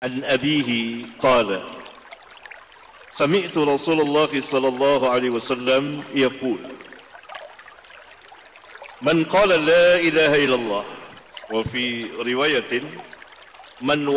عن أبيه قال سمعت رسول الله صلى الله عليه وسلم يقول من قال لا إله إلا الله وفي رواية من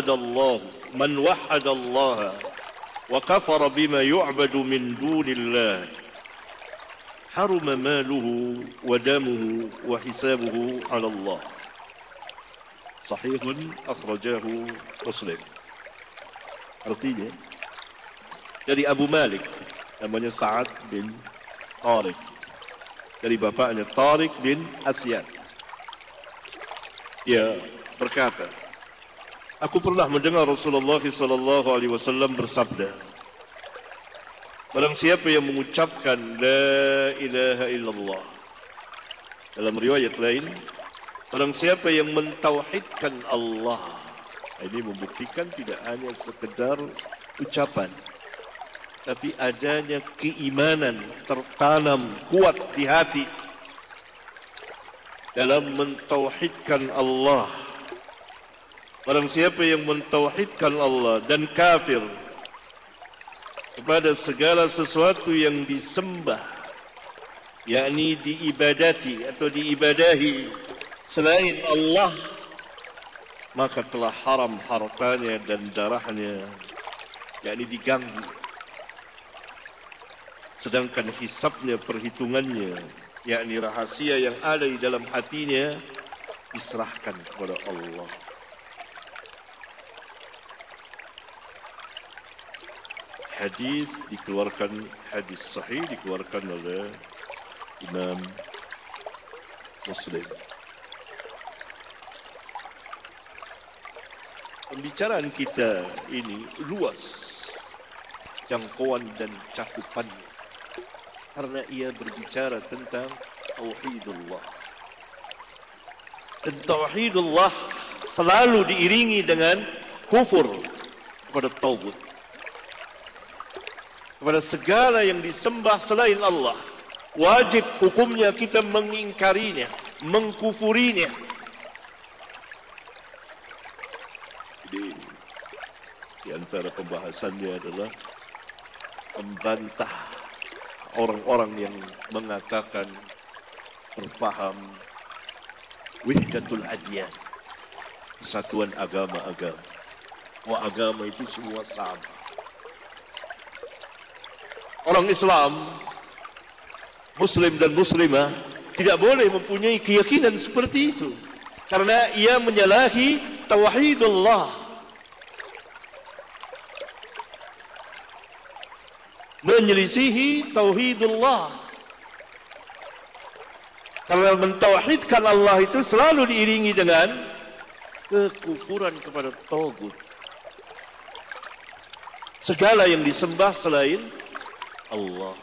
وحد الله وكفر بما يعبد من دون الله حرم ماله ودمه وحسابه على الله صحيح أخرجاه مسلم. Artinya dari Abu Malik, namanya Sa'ad bin Tariq, dari bapaknya Tariq bin Asyad. Dia berkata, aku pernah mendengar Rasulullah SAW bersabda, barang siapa yang mengucapkan La ilaha illallah, dalam riwayat lain, barang siapa yang mentauhidkan Allah, ini membuktikan tidak hanya sekedar ucapan, tapi adanya keimanan tertanam kuat di hati dalam mentauhidkan Allah. Barang siapa yang mentauhidkan Allah dan kafir kepada segala sesuatu yang disembah, yakni diibadati atau diibadahi selain Allah, maka telah haram hartanya dan darahnya, yakni diganggu. Sedangkan hisabnya, perhitungannya, yakni rahasia yang ada di dalam hatinya, diserahkan kepada Allah. Hadis dikeluarkan, hadis sahih dikeluarkan oleh Imam Muslim. Pembicaraan kita ini luas jangkauan dan cakupannya, karena ia berbicara tentang tauhidullah. Dan tauhidullah selalu diiringi dengan kufur kepada tauhid, kepada segala yang disembah selain Allah. Wajib hukumnya kita mengingkarinya, mengkufurinya. Jadi di antara pembahasannya adalah membantah orang-orang yang mengatakan berfaham wahdatul adyan, kesatuan agama-agama. Wah, agama itu semua sama. Orang Islam, Muslim dan Muslimah, tidak boleh mempunyai keyakinan seperti itu, karena ia menyalahi tauhidullah, menyelisihi tauhidullah. Karena mentauhidkan Allah itu selalu diiringi dengan kekufuran kepada tagut, segala yang disembah selain Allah,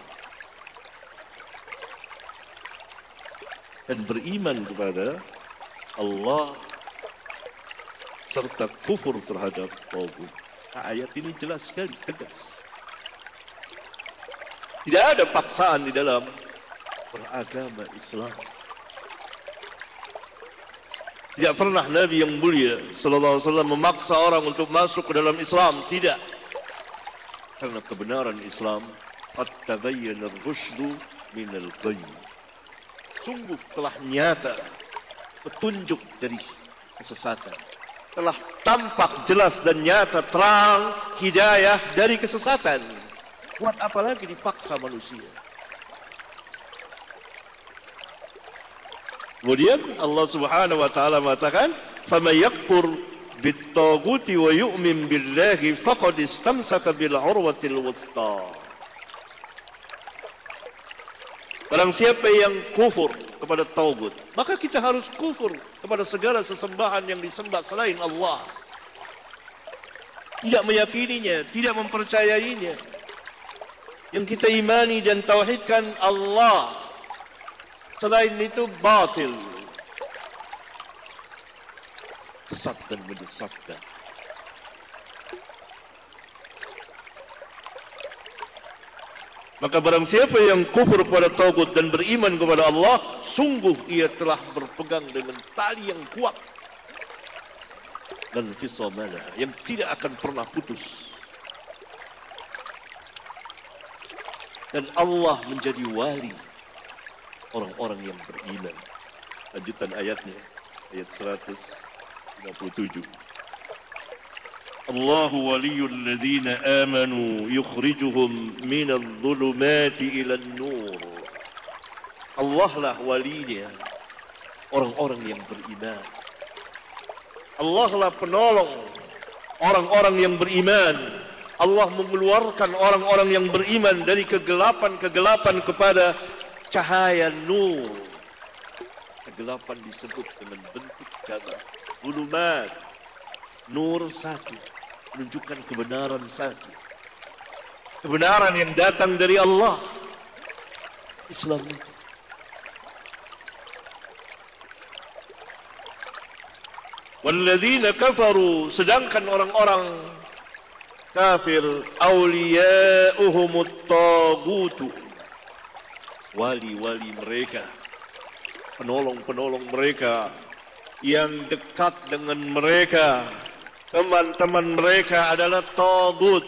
dan beriman kepada Allah serta kufur terhadap tagut. Nah, ayat ini jelas sekali, tegas. Tidak ada paksaan di dalam beragama Islam. Tidak pernah Nabi yang mulia sallallahu alaihi wasallam memaksa orang untuk masuk ke dalam Islam, tidak. Karena kebenaran Islam, qad tabayyana ar-rusydu minal ghayy. Sungguh telah nyata petunjuk dari kesesatan. Telah tampak jelas dan nyata terang hidayah dari kesesatan. Buat apa lagi dipaksa manusia? Kemudian Allah Subhanahu wa taala mengatakan, "Faman yakfur bit-taghuti wa yu'min billahi faqad istamsaka bil 'urwatil wuthqa." Barang siapa yang kufur kepada tagut, maka kita harus kufur kepada segala sesembahan yang disembah selain Allah. Tidak meyakininya, tidak mempercayainya. Yang kita imani dan tauhidkan Allah, selain itu batil, sesat dan menyesatkan. Maka barang siapa yang kufur kepada tagut dan beriman kepada Allah, sungguh ia telah berpegang dengan tali yang kuat. dan fisamalah, yang tidak akan pernah putus. Dan Allah menjadi wali orang-orang yang beriman. Lanjutan ayatnya, ayat 157. Allahu waliyul ladzina amanu yukhrijuhum minadh dhulumati ilan nur. Allah lah walinya orang-orang yang beriman. Allah lah penolong orang-orang yang beriman. Allah mengeluarkan orang-orang yang beriman dari kegelapan-kegelapan kepada cahaya nur. Kegelapan disebut dengan bentuk gambar. Dhulumat, nur satu, menunjukkan kebenaran satu. Kebenaran yang datang dari Allah. Islam itu. Walladzina kafaru, sedangkan orang-orang kafir, awliya'uhumut tagutu, wali-wali mereka, penolong-penolong mereka, yang dekat dengan mereka, teman-teman mereka adalah tagut.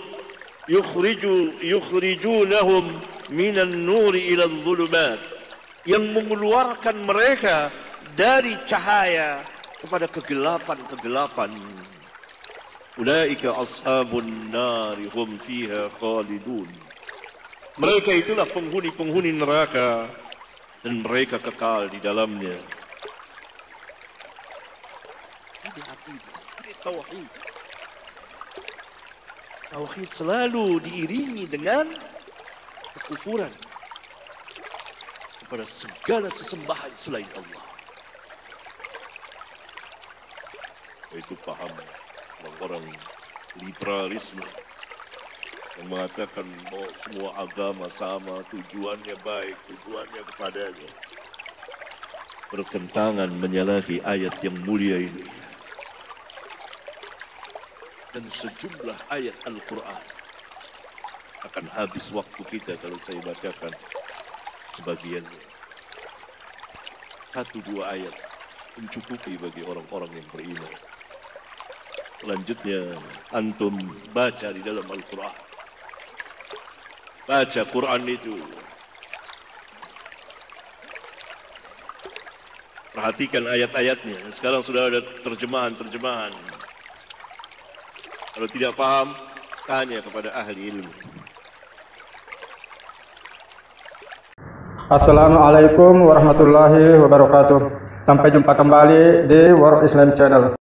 Yukhrijunahum minan nuri ila dhulumat, yang mengeluarkan mereka dari cahaya kepada kegelapan-kegelapan. Ulaika ashabun nari hum fiha khalidun. Mereka itulah penghuni-penghuni neraka dan mereka kekal di dalamnya. Ini akidah, ini tauhid. Tauhid selalu diiringi dengan kekufuran kepada segala sesembahan selain Allah. Itu paham orang liberalisme yang mengatakan bahwa semua agama sama, tujuannya baik, tujuannya kepadanya. Bertentangan, menyalahi ayat yang mulia ini dan sejumlah ayat Al-Quran. Akan habis waktu kita kalau saya bacakan sebagiannya. 1-2 ayat mencukupi bagi orang-orang yang beriman. Selanjutnya antum baca di dalam Al-Quran. Baca Quran itu. Perhatikan ayat-ayatnya. Sekarang sudah ada terjemahan-terjemahan. Kalau tidak paham, tanya kepada ahli ilmu. Assalamualaikum warahmatullahi wabarakatuh. Sampai jumpa kembali di World Islam Channel.